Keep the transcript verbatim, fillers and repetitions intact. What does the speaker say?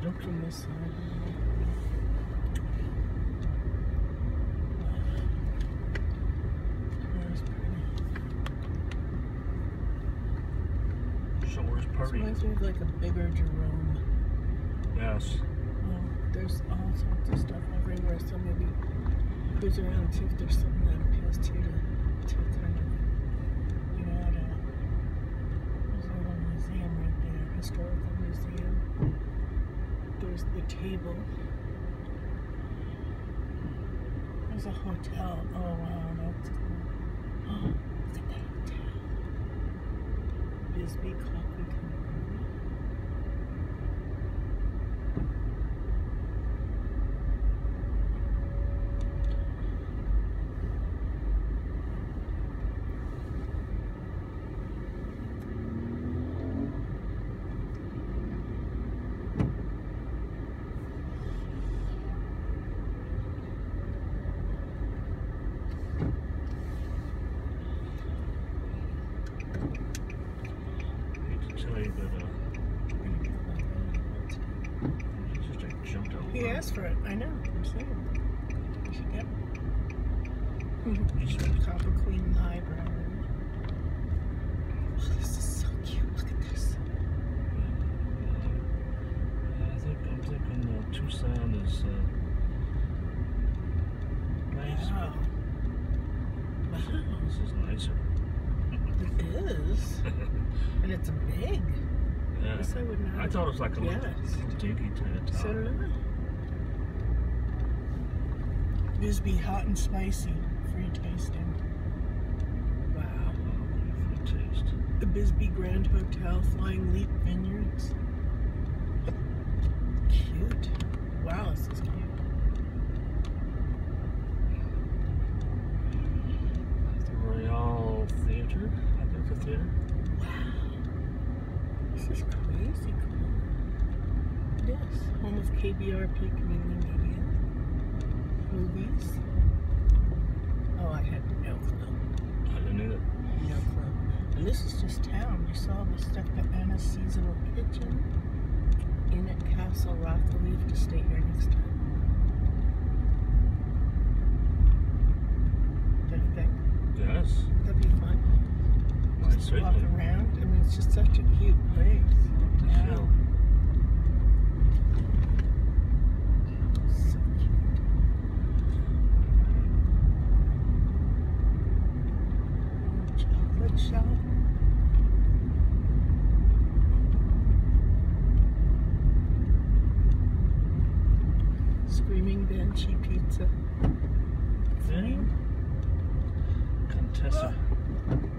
Look from this side. That's pretty. Shore's This pretty. reminds me of like a bigger Jerome. Yes. Well, there's all sorts of stuff everywhere, so maybe cruise around and see if there's something that appeals to you to, to kind of, you know, at a, there's a little museum right there, historical museum. There's the table. There's a hotel. Oh wow, that's cool. Oh, look at that hotel. Bisbee Coffee Company. Tell you, but uh, he just like jumped out. He asked for it. I know. I'm saying. You should get it. Copper Queen Library. Oh, this is so cute. Look at this. Yeah, I think I'm thinking uh, Tucson is uh, nice. Wow. But Wow. this is nicer. It is. And it's big. Yeah. This I would not. I thought it was like a little, Yes. little dinky to the top. So did I. Bisbee hot and spicy. Free tasting. Wow. For taste. The Bisbee Grand Hotel, Flying Leap Vineyards. Cute. Wow, this is cute. The Royal Theater. I think the theater. Wow. This is crazy cool. Yes. Home of K B R P Community Media. Movies. Oh, I had no clue. I didn't either. No clue. And this is just town. You saw the stuff at Anna's Seasonal Kitchen. Inn at Castle Rock. We have to stay here next time. Don't you think? Yes. That'd be fun. Might Just to walk certainly. around. I mean, it's just such a cute place. Yeah. Wow. So cute. Chocolate shop. Screaming Banshee Pizza. Then Contessa.